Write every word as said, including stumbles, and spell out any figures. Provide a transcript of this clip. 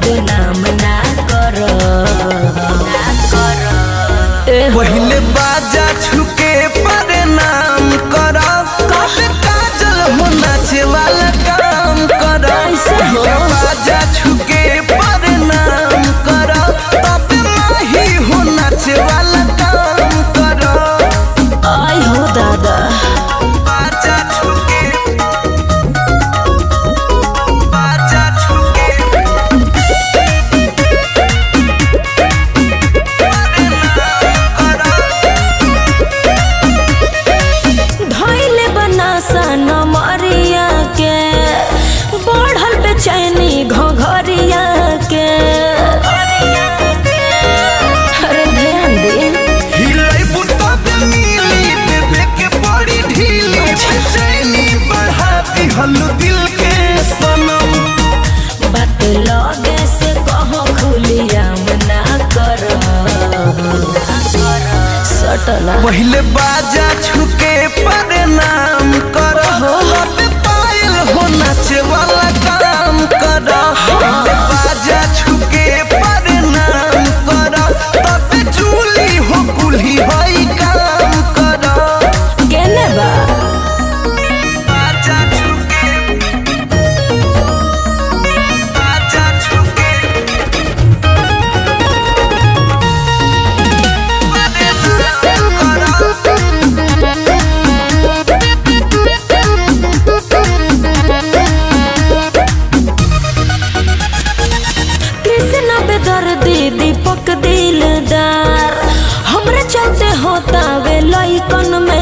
बदनाम ना करो पहले बाजा छुके प्रणाम करो कब काजल हो नाचे वाला काम करो बाजा छुके प्रणाम करो तब माही हो नाचे वाला काम करो। आई हो दादा बाजा छुके बाजा छुके धइले बनासा नमरिया के बढ़ल बेचैनी घघरिया के अरे ध्यान दे हिलाई बुता पे मिली देवे के बड़ी ढीली बेचैनी बढ़ाती हल्लू दिल के सनम। बात लगे से कहो खुलिया ना करो सटला पहले बाजा छुके प्रणाम करो अब पायल हो नाचे वाला काम करो पहले बाजा छुके प्रणाम करो तब चूली हो कुल्ही होई काम करो। केने बा बाजा छुके बाजा छुके कृष्ण बेदर्दी दीपक दिलदार हमरे चलते होता वे लइकन में